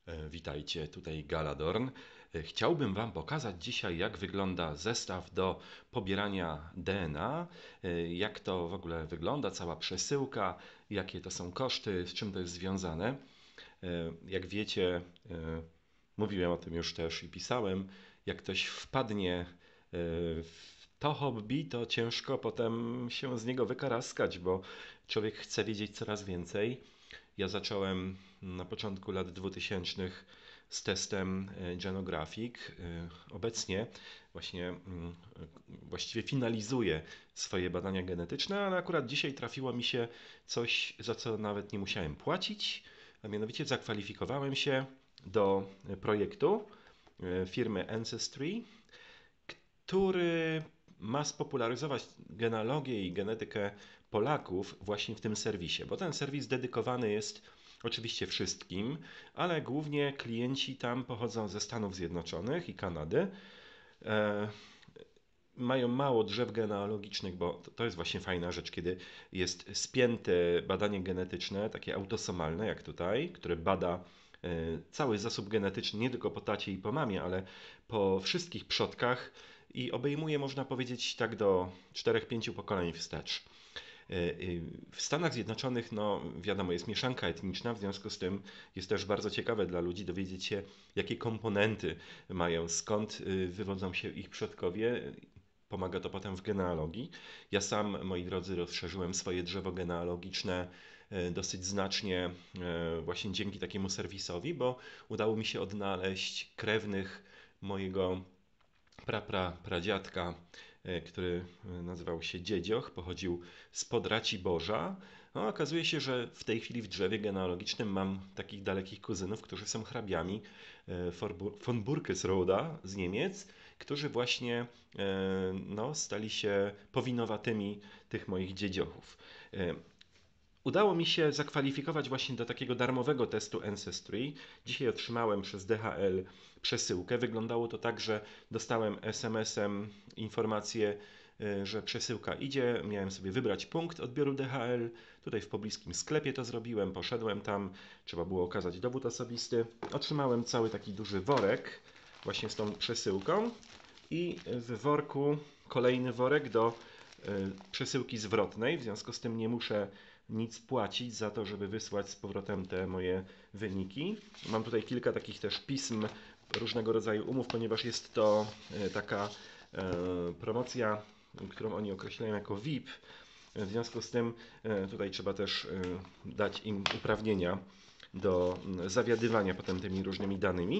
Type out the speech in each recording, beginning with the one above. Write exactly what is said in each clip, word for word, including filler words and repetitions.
E, Witajcie, tutaj Galadorn. E, Chciałbym Wam pokazać dzisiaj, jak wygląda zestaw do pobierania D N A, e, jak to w ogóle wygląda, cała przesyłka, jakie to są koszty, z czym to jest związane. E, Jak wiecie, e, mówiłem o tym już też i pisałem, jak ktoś wpadnie e, w to hobby, to ciężko potem się z niego wykaraskać, bo człowiek chce wiedzieć coraz więcej. Ja zacząłem na początku lat dwutysięcznych z testem e, Genographic. E, Obecnie właśnie mm, właściwie finalizuję swoje badania genetyczne, ale akurat dzisiaj trafiło mi się coś, za co nawet nie musiałem płacić, a mianowicie zakwalifikowałem się do projektu e, firmy Ancestry, który ma spopularyzować genealogię i genetykę Polaków właśnie w tym serwisie, bo ten serwis dedykowany jest oczywiście wszystkim, ale głównie klienci tam pochodzą ze Stanów Zjednoczonych i Kanady. E, Mają mało drzew genealogicznych, bo to jest właśnie fajna rzecz, kiedy jest spięte badanie genetyczne, takie autosomalne jak tutaj, które bada e, cały zasób genetyczny, nie tylko po tacie i po mamie, ale po wszystkich przodkach i obejmuje, można powiedzieć, tak do czterech pięciu pokoleń wstecz. E, e, W Stanach Zjednoczonych, no wiadomo, jest mieszanka etniczna, w związku z tym jest też bardzo ciekawe dla ludzi dowiedzieć się, jakie komponenty mają, skąd y, wywodzą się ich przodkowie. Pomaga to potem w genealogii. Ja sam, moi drodzy, rozszerzyłem swoje drzewo genealogiczne e, dosyć znacznie e, właśnie dzięki takiemu serwisowi, bo udało mi się odnaleźć krewnych mojego pra, pra, pradziadka, e, który e, nazywał się Dziedzioch, pochodził spod Raciborza. No, okazuje się, że w tej chwili w drzewie genealogicznym mam takich dalekich kuzynów, którzy są hrabiami e, Forbu- von Burkesroda z Niemiec, którzy właśnie e, no, stali się powinowatymi tych moich dziedziochów. E, Udało mi się zakwalifikować właśnie do takiego darmowego testu Ancestry. Dzisiaj otrzymałem przez D H L przesyłkę. Wyglądało to tak, że dostałem S M S-em informację, y, że przesyłka idzie. Miałem sobie wybrać punkt odbioru D H L. Tutaj w pobliskim sklepie to zrobiłem, poszedłem tam, trzeba było okazać dowód osobisty. Otrzymałem cały taki duży worek właśnie z tą przesyłką i w worku kolejny worek do y, przesyłki zwrotnej. W związku z tym nie muszę nic płacić za to, żeby wysłać z powrotem te moje wyniki. Mam tutaj kilka takich też pism, różnego rodzaju umów, ponieważ jest to e, taka e, promocja, którą oni określają jako V I P. W związku z tym e, tutaj trzeba też e, dać im uprawnienia do zawiadywania potem tymi różnymi danymi.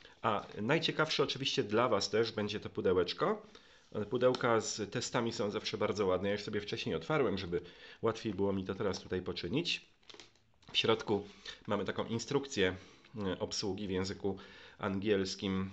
A najciekawsze oczywiście dla Was też będzie to pudełeczko. Pudełka z testami są zawsze bardzo ładne. Ja już sobie wcześniej otwarłem, żeby łatwiej było mi to teraz tutaj poczynić. W środku mamy taką instrukcję e, obsługi w języku angielskim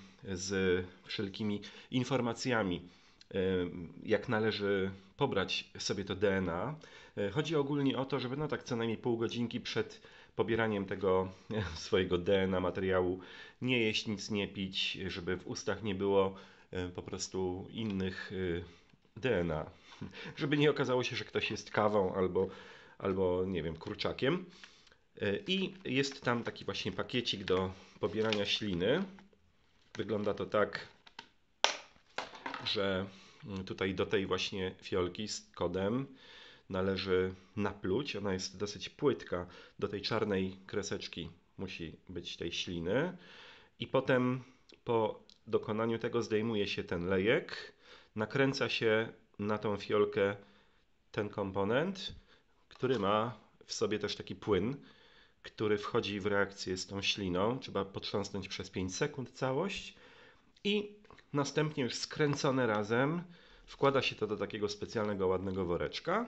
z wszelkimi informacjami, e, jak należy pobrać sobie to D N A. E, Chodzi ogólnie o to, żeby no tak co najmniej pół godzinki przed pobieraniem tego e, swojego D N A materiału nie jeść, nic nie pić, żeby w ustach nie było e, po prostu innych e, D N A. Żeby nie okazało się, że ktoś jest kawą albo, albo nie wiem, kurczakiem. E, I jest tam taki właśnie pakiecik do pobierania śliny. Wygląda to tak, że mm, tutaj do tej właśnie fiolki z kodem należy napluć. Ona jest dosyć płytka. Do tej czarnej kreseczki musi być tej śliny. I potem po dokonaniu tego zdejmuje się ten lejek, nakręca się na tą fiolkę ten komponent, który ma w sobie też taki płyn, który wchodzi w reakcję z tą śliną. Trzeba potrząsnąć przez pięć sekund całość i następnie już skręcone razem wkłada się to do takiego specjalnego ładnego woreczka.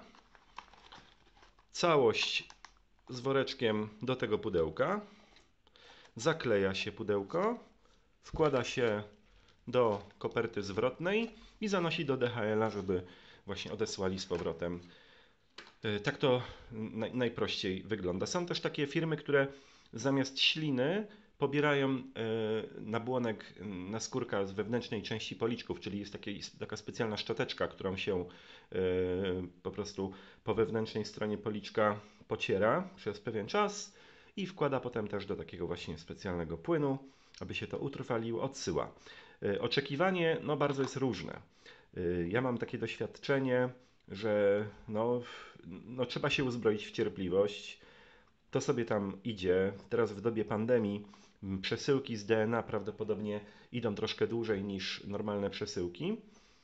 Całość z woreczkiem do tego pudełka. Zakleja się pudełko, wkłada się do koperty zwrotnej i zanosi do D H L-a, żeby właśnie odesłali z powrotem. E, Tak to naj, najprościej wygląda. Są też takie firmy, które zamiast śliny pobierają e, nabłonek naskórka z wewnętrznej części policzków, czyli jest takie, taka specjalna szczoteczka, którą się e, po prostu po wewnętrznej stronie policzka pociera przez pewien czas i wkłada potem też do takiego właśnie specjalnego płynu, aby się to utrwaliło, odsyła. Y, Oczekiwanie no bardzo jest różne. Y, Ja mam takie doświadczenie, że no, no trzeba się uzbroić w cierpliwość. To sobie tam idzie. Teraz w dobie pandemii m, przesyłki z D N A prawdopodobnie idą troszkę dłużej niż normalne przesyłki.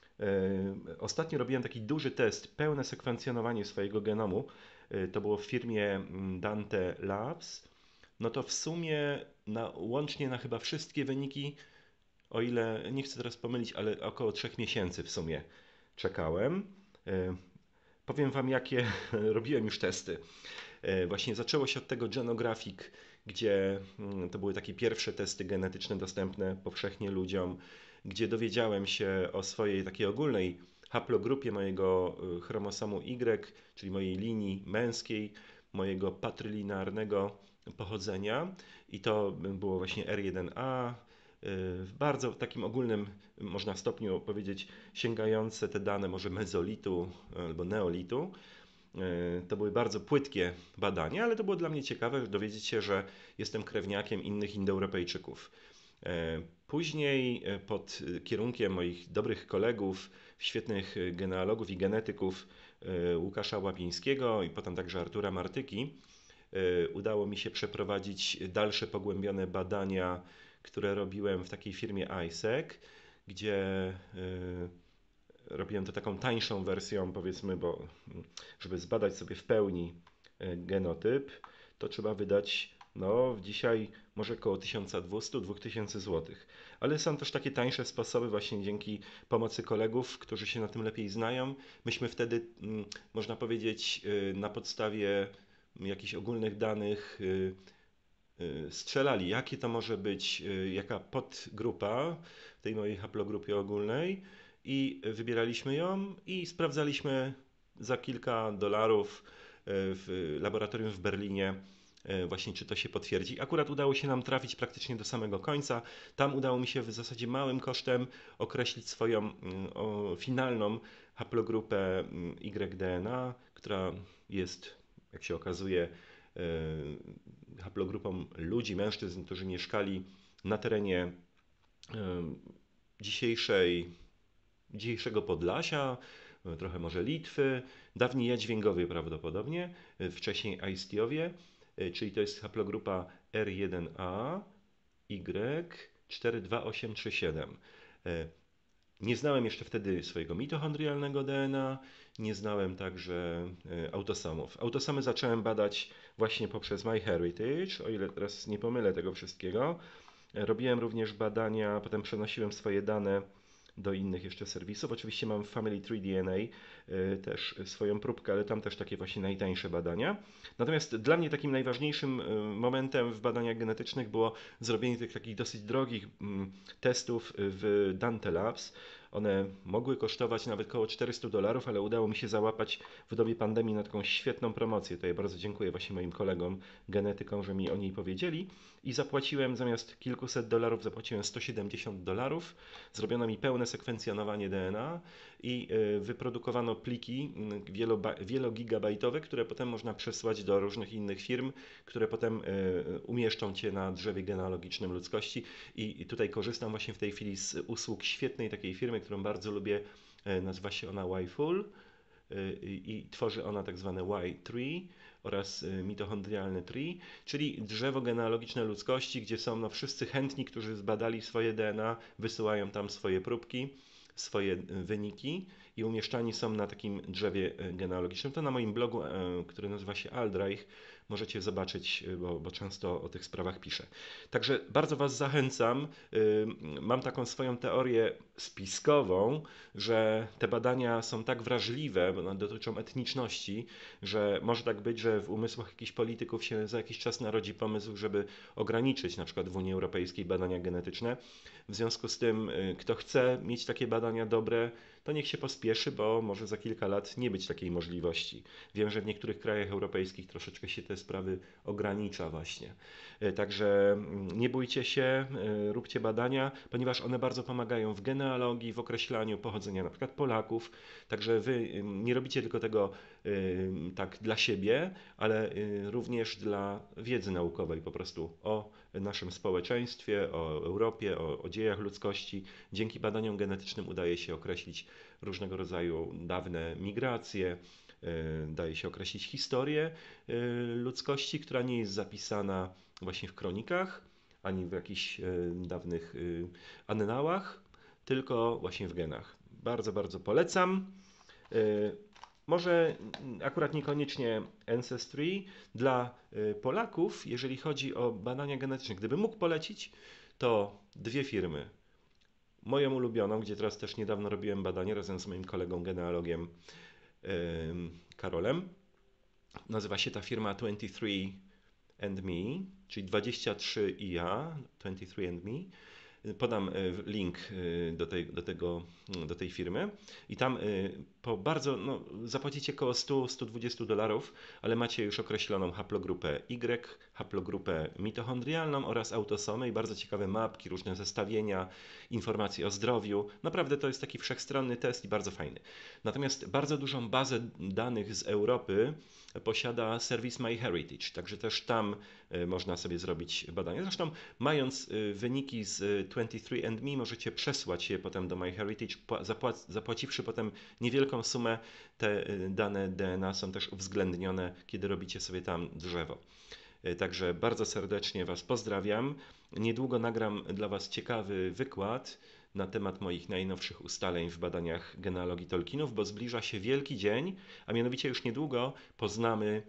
E, Ostatnio robiłem taki duży test, pełne sekwencjonowanie swojego genomu. E, To było w firmie mm, Dante Labs. No to w sumie na, łącznie na chyba wszystkie wyniki, o ile nie chcę teraz pomylić, ale około trzech miesięcy w sumie czekałem. E, Powiem Wam, jakie robiłem już testy. E, Właśnie zaczęło się od tego Genographic, gdzie mm, to były takie pierwsze testy genetyczne dostępne powszechnie ludziom, gdzie dowiedziałem się o swojej takiej ogólnej haplogrupie mojego y, chromosomu Y, czyli mojej linii męskiej, mojego patrylinarnego pochodzenia. I to było właśnie R jeden A, y, w bardzo takim ogólnym, można stopniu powiedzieć, sięgające te dane może mezolitu albo neolitu. E, To były bardzo płytkie badania, ale to było dla mnie ciekawe dowiedzieć się, że jestem krewniakiem innych Indoeuropejczyków. E, Później e, pod kierunkiem moich dobrych kolegów, świetnych genealogów i genetyków e, Łukasza Łapińskiego i potem także Artura Martyki, e, udało mi się przeprowadzić dalsze pogłębione badania, które robiłem w takiej firmie I S E C, gdzie e, robiłem to taką tańszą wersją, powiedzmy, bo żeby zbadać sobie w pełni e, genotyp, to trzeba wydać no dzisiaj może około tysiąc dwieście do dwóch tysięcy złotych. Ale są też takie tańsze sposoby właśnie dzięki pomocy kolegów, którzy się na tym lepiej znają. Myśmy wtedy, mm, można powiedzieć, e, na podstawie jakichś ogólnych danych e, e, strzelali, jakie to może być, e, jaka podgrupa w tej mojej haplogrupie ogólnej i wybieraliśmy ją i sprawdzaliśmy za kilka dolarów e, w laboratorium w Berlinie e, właśnie czy to się potwierdzi. Akurat udało się nam trafić praktycznie do samego końca. Tam udało mi się w zasadzie małym kosztem określić swoją mm, o, finalną haplogrupę mm, Y D N A, która jest, jak się okazuje, e, haplogrupą ludzi, mężczyzn, którzy mieszkali na terenie e, dzisiejszej dzisiejszego Podlasia, e, trochę może Litwy, dawniej Jadźwięgowie prawdopodobnie, e, wcześniej Aistiowie, e, czyli to jest haplogrupa R jeden A Y cztery dwa osiem trzy siedem. E, Nie znałem jeszcze wtedy swojego mitochondrialnego D N A, nie znałem także e, autosomów. Autosomy zacząłem badać właśnie poprzez MyHeritage, o ile teraz nie pomylę tego wszystkiego. E, Robiłem również badania, potem przenosiłem swoje dane do innych jeszcze serwisów. Oczywiście mam w Family Tree D N A y, też swoją próbkę, ale tam też takie właśnie najtańsze badania. Natomiast dla mnie takim najważniejszym y, momentem w badaniach genetycznych było zrobienie tych takich dosyć drogich mm, testów w Dante Labs. One mogły kosztować nawet około czterysta dolarów, ale udało mi się załapać w dobie pandemii na taką świetną promocję. To ja bardzo dziękuję właśnie moim kolegom, genetykom, że mi o niej powiedzieli. I zapłaciłem zamiast kilkuset dolarów, zapłaciłem sto siedemdziesiąt dolarów. Zrobiono mi pełne sekwencjonowanie D N A i y, wyprodukowano pliki mm, wieloba- wielogigabajtowe, które potem można przesłać do różnych innych firm, które potem y, umieszczą Cię na drzewie genealogicznym ludzkości. I, i tutaj korzystam właśnie w tej chwili z usług świetnej takiej firmy, którą bardzo lubię. y, Nazywa się ona YFull y, i tworzy ona tak zwane Y Tree oraz y, mitochondrialny tree, czyli drzewo genealogiczne ludzkości, gdzie są no, wszyscy chętni, którzy zbadali swoje D N A, wysyłają tam swoje próbki, swoje y, wyniki i umieszczani są na takim drzewie y, genealogicznym. To na moim blogu, y, który nazywa się Aldreich, możecie zobaczyć, y, bo, bo często o tych sprawach piszę. Także bardzo Was zachęcam. Y, Mam taką swoją teorię spiskową, że te badania są tak wrażliwe, bo one dotyczą etniczności, że może tak być, że w umysłach jakichś polityków się za jakiś czas narodzi pomysł, żeby ograniczyć na przykład w Unii Europejskiej badania genetyczne. W związku z tym, y, kto chce mieć takie badania dobre, to niech się pospieszy, bo może za kilka lat nie być takiej możliwości. Wiem, że w niektórych krajach europejskich troszeczkę się te sprawy ogranicza właśnie. Y, Także mm, nie bójcie się, y, róbcie badania, ponieważ one bardzo pomagają w genealogii, w określaniu pochodzenia na przykład Polaków. Także wy y, nie robicie tylko tego y, tak dla siebie, ale y, również dla wiedzy naukowej po prostu o naszym społeczeństwie, o Europie, o, o dziejach ludzkości. Dzięki badaniom genetycznym udaje się określić różnego rodzaju dawne migracje, y, daje się określić historię y, ludzkości, która nie jest zapisana właśnie w kronikach, ani w jakichś y, dawnych y, annałach, tylko właśnie w genach. Bardzo, bardzo polecam. Y, Może akurat niekoniecznie Ancestry dla y, Polaków, jeżeli chodzi o badania genetyczne. Gdybym mógł polecić, to dwie firmy. Moją ulubioną, gdzie teraz też niedawno robiłem badanie razem z moim kolegą genealogiem ym, Karolem. Nazywa się ta firma dwadzieścia trzy and Me, czyli dwadzieścia trzy i ja, dwadzieścia trzy and Me. Podam link do tej, do tego, do tej firmy i tam po bardzo, no, zapłacicie około sto do stu dwudziestu dolarów, ale macie już określoną haplogrupę Y, haplogrupę mitochondrialną oraz autosomy i bardzo ciekawe mapki, różne zestawienia, informacje o zdrowiu. Naprawdę to jest taki wszechstronny test i bardzo fajny. Natomiast bardzo dużą bazę danych z Europy posiada serwis MyHeritage, także też tam można sobie zrobić badania. Zresztą mając wyniki z dwadzieścia trzy and Me możecie przesłać je potem do MyHeritage, zapłaciwszy potem niewielką sumę. Te dane D N A są też uwzględnione, kiedy robicie sobie tam drzewo. Także bardzo serdecznie Was pozdrawiam. Niedługo nagram dla Was ciekawy wykład na temat moich najnowszych ustaleń w badaniach genealogii Tolkienów, bo zbliża się wielki dzień, a mianowicie już niedługo poznamy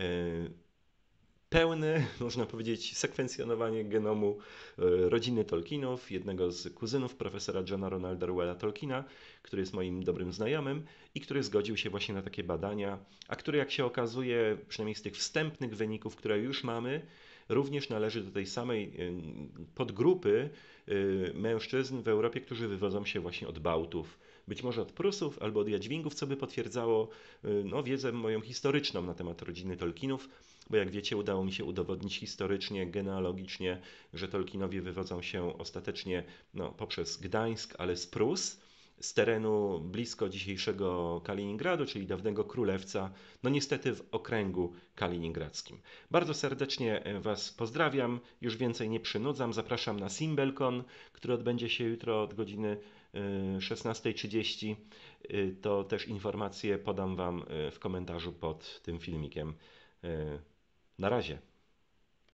pełne, można powiedzieć, sekwencjonowanie genomu rodziny Tolkienów, jednego z kuzynów profesora Johna Ronalda Reuella Tolkiena, który jest moim dobrym znajomym i który zgodził się właśnie na takie badania, a który, jak się okazuje, przynajmniej z tych wstępnych wyników, które już mamy, również należy do tej samej podgrupy mężczyzn w Europie, którzy wywodzą się właśnie od Bałtów. Być może od Prusów albo od Jadźwingów, co by potwierdzało no, wiedzę moją historyczną na temat rodziny Tolkienów, bo jak wiecie, udało mi się udowodnić historycznie, genealogicznie, że Tolkienowie wywodzą się ostatecznie no, poprzez Gdańsk, ale z Prus, z terenu blisko dzisiejszego Kaliningradu, czyli dawnego Królewca, no niestety w okręgu kaliningradzkim. Bardzo serdecznie Was pozdrawiam, już więcej nie przynudzam, zapraszam na Simbelcon, który odbędzie się jutro od godziny szesnastej trzydzieści. To też informacje podam Wam w komentarzu pod tym filmikiem. Na razie.